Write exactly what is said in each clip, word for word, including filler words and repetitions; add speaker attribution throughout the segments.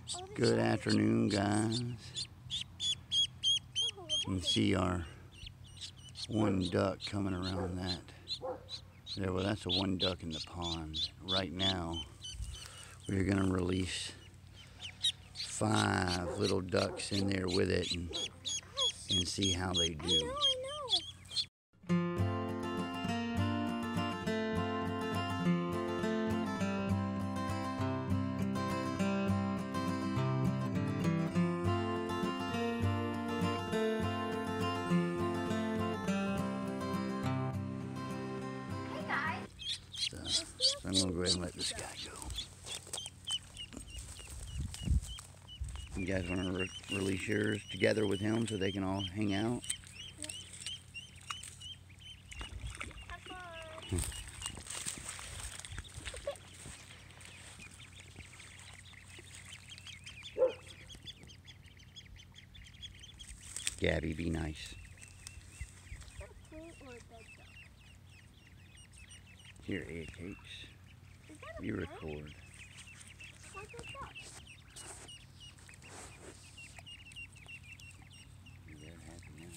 Speaker 1: Good afternoon, guys. You can see our one duck coming around that. There, well, that's a one duck in the pond. Right now, we're going to release five little ducks in there with it and, and see how they do. So I'm going to go ahead and let this guy go. You guys want to re release yours together with him so they can all hang out? Yep. Gabby, be nice. Here, egg cakes. You record. They're happy now.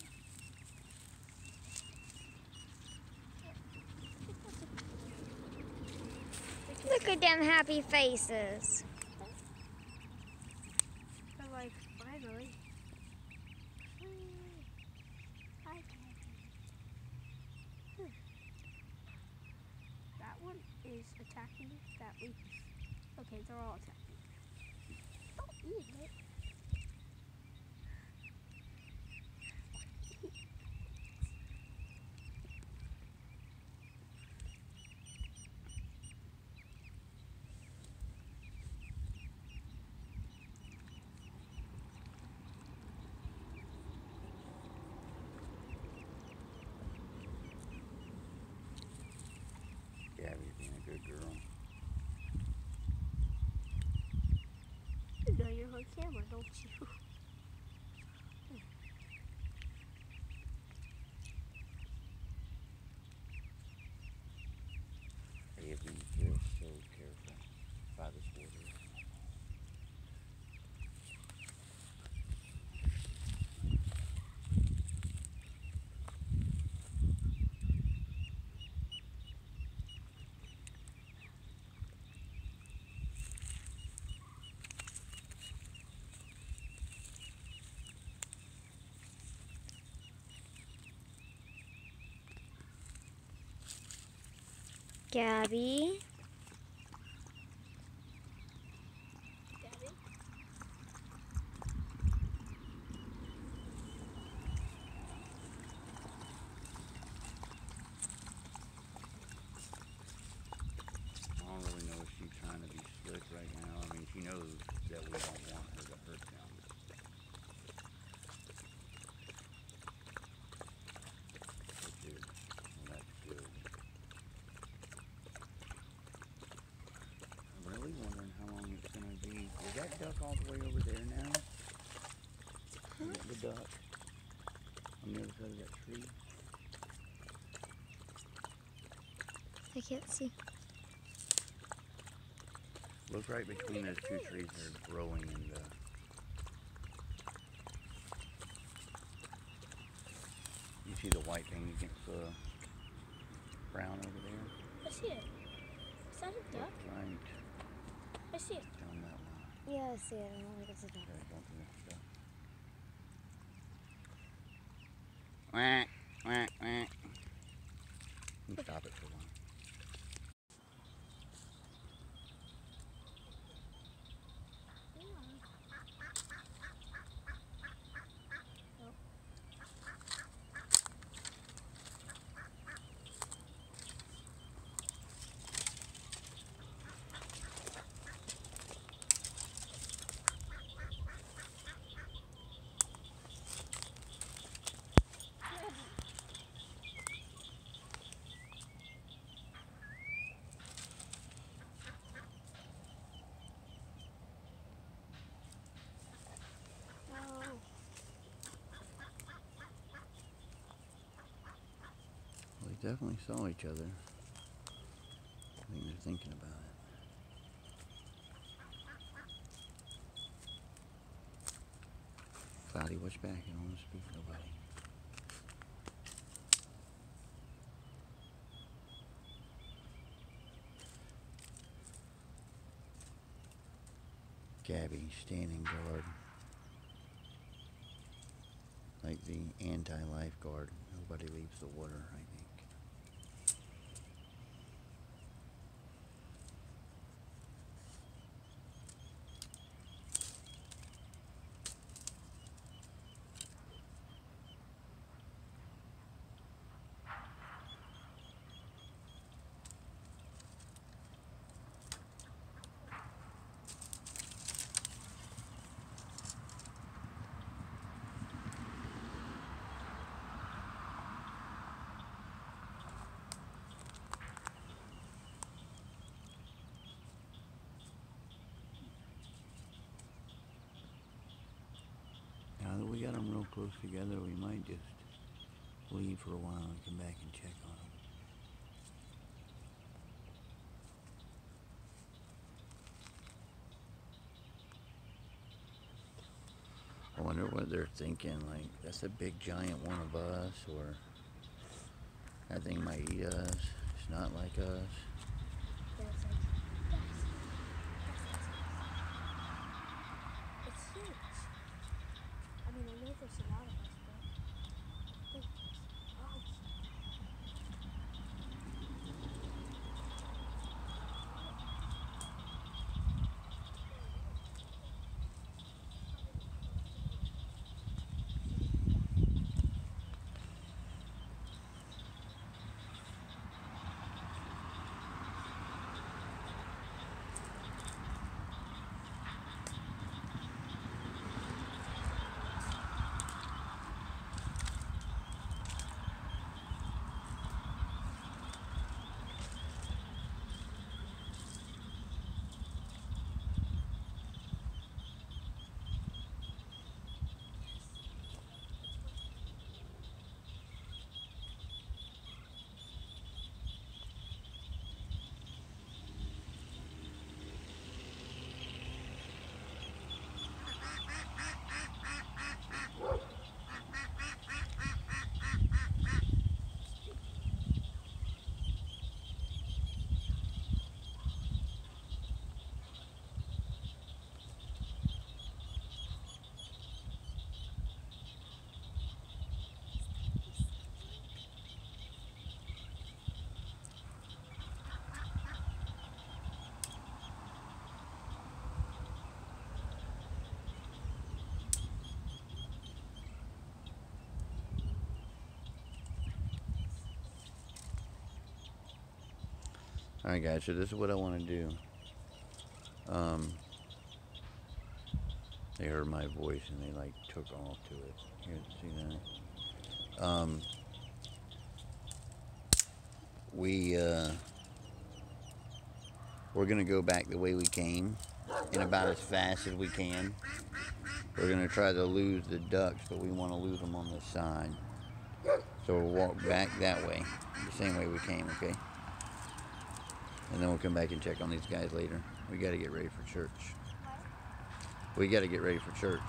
Speaker 2: Look at them happy faces.
Speaker 3: They're like, finally. Hi, hmm. That one is attacking that leaf. Okay, they're all attacking. Don't eat it.
Speaker 1: Gabby's being a good girl.
Speaker 3: You know you're on camera, don't you?
Speaker 1: They have been just so careful by this water.
Speaker 2: Gabby.
Speaker 3: Daddy?
Speaker 1: I don't really know if she's trying to be slick right now. I mean, she knows that we don't want her to hurt them. Which is, well, that's good. I'm really wondering how long it's going to be. Is that duck all the way over there now?
Speaker 2: Huh?
Speaker 1: The duck on the other side of that tree?
Speaker 2: I can't see.
Speaker 1: Look right between those two trees. They're growing in the... You see the white thing against the brown over there?
Speaker 3: I see it. Is that a duck?
Speaker 1: Look right
Speaker 3: I see it.
Speaker 1: down that line.
Speaker 2: Yeah, I see it. I don't think it's a duck.
Speaker 1: Okay, don't do that stuff. Quack, quack, quack. You can stop it for one. They definitely saw each other. I think they're thinking about it. Cloudy, watch back. I don't want to spook nobody. Gabby, standing guard. Like the anti-lifeguard. Nobody leaves the water, I think. Now that we got them real close together, we might just leave for a while and come back and check on them. I wonder what they're thinking, like, that's a big giant one of us, or that thing might eat us, it's not like us.
Speaker 3: Then it's like, yes, yes, yes, yes. It's huge. I mean, I know there's a lot of us, but I think it's large.
Speaker 1: Alright guys, so this is what I want to do. Um, they heard my voice and they like took off to it. Here, see that? Um, we, uh, we're going to go back the way we came and about as fast as we can. We're going to try to lose the ducks, but we want to lose them on this side. So we'll walk back that way, the same way we came, okay? And then we'll come back and check on these guys later. We got to get ready for church. We got to get ready for church.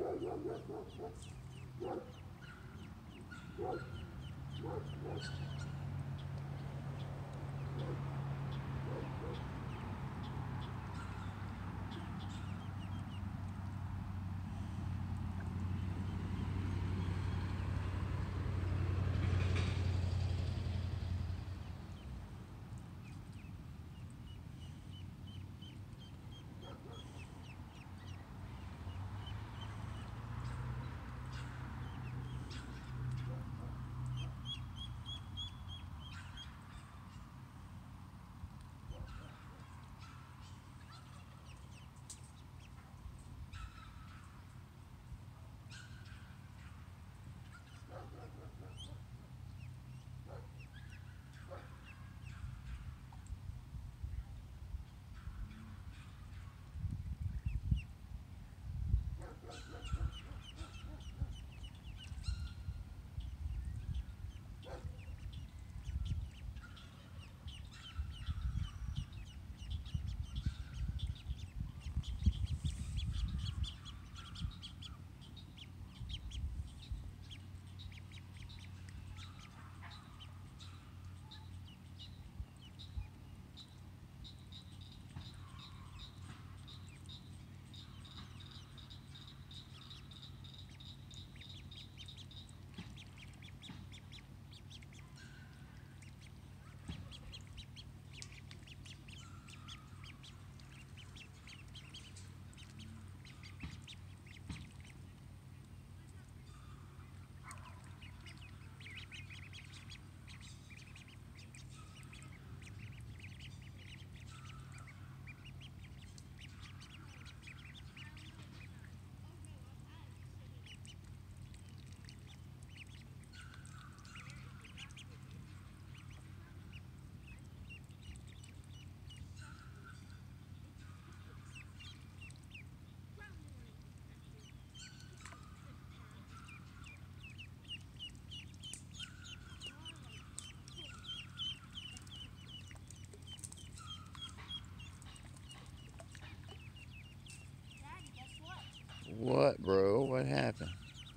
Speaker 1: What, bro? What happened?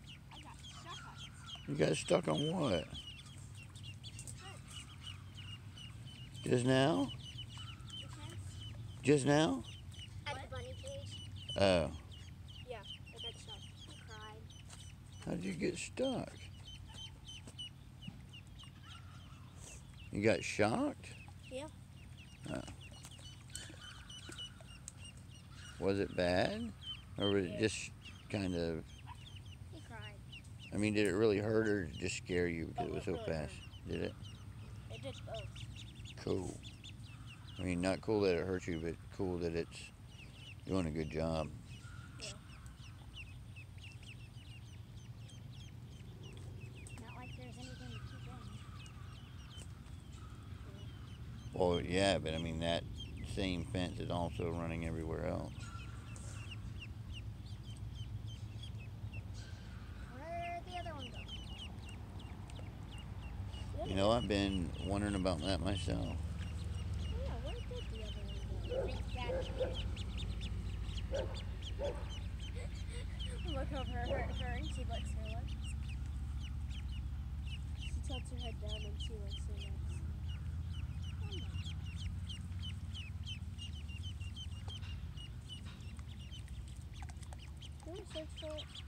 Speaker 3: I got stuck on it.
Speaker 1: You got stuck on what?
Speaker 3: The fence.
Speaker 1: Just now?
Speaker 3: The fence.
Speaker 1: Just now?
Speaker 3: At the bunny cage.
Speaker 1: Oh.
Speaker 3: Yeah, I got stuck. I cried.
Speaker 1: How'd you get stuck? You got shocked?
Speaker 3: Yeah.
Speaker 1: Oh. Was it bad? Or was it just kind of...
Speaker 3: He cried.
Speaker 1: I mean, did it really hurt or just scare you because
Speaker 3: Oh,
Speaker 1: it was
Speaker 3: it
Speaker 1: so
Speaker 3: really
Speaker 1: fast? Did it?
Speaker 3: It did both.
Speaker 1: Cool. I mean, not cool that it hurt you, but cool that it's doing a good job.
Speaker 3: Yeah. Not like there's anything to keep in.
Speaker 1: Well, yeah, but I mean, that same fence is also running everywhere else.
Speaker 3: Where'd the other one go?
Speaker 1: You know, I've been wondering about that myself.
Speaker 3: Oh, yeah, where did the other one go? Look over her, her, and she licks her lips. She tilts her head down and she licks her lips. Do you want to search for it?